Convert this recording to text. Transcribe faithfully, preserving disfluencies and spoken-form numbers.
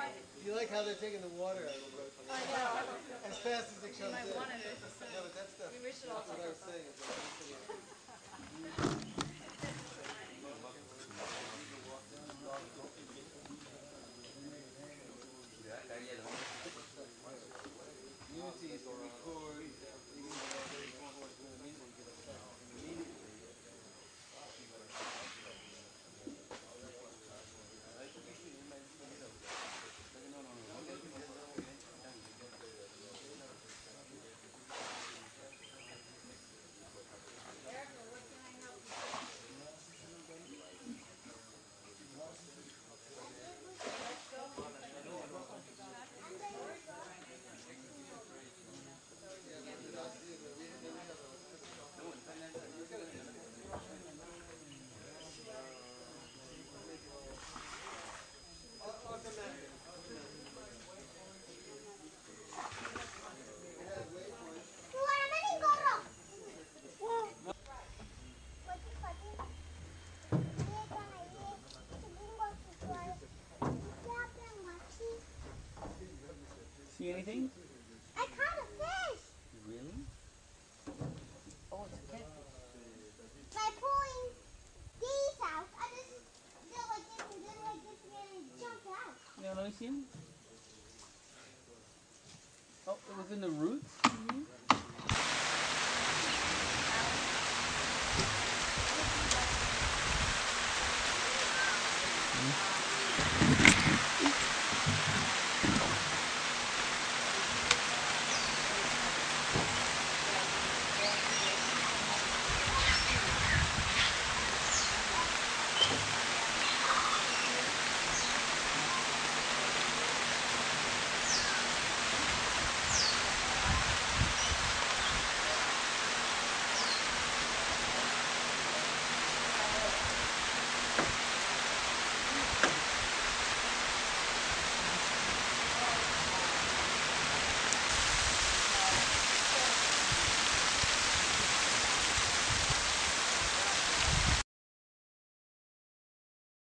You like how they're taking the water out of the boat I know. as fast as it You comes might in. want it. No, but that's the, We should all that's what take I our was saying. Is that Unity is to record. See anything? I caught a fish. Really? Oh, it's a catfish. By pulling these out, I just go like this and then like this again and jump out. Yeah, let me see him. Oh, it was in the roots? Mm-hmm.